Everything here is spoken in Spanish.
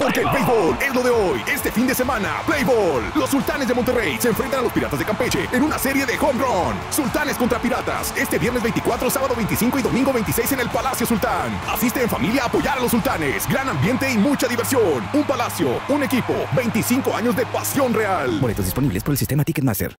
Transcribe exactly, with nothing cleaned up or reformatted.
Porque el béisbol es lo de hoy. Este fin de semana, Play Ball. Los Sultanes de Monterrey se enfrentan a los Piratas de Campeche en una serie de home run. Sultanes contra Piratas. Este viernes veinticuatro, sábado veinticinco y domingo veintiséis en el Palacio Sultán. Asiste en familia a apoyar a los Sultanes. Gran ambiente y mucha diversión. Un palacio, un equipo, veinticinco años de pasión real. Boletos disponibles por el sistema Ticketmaster.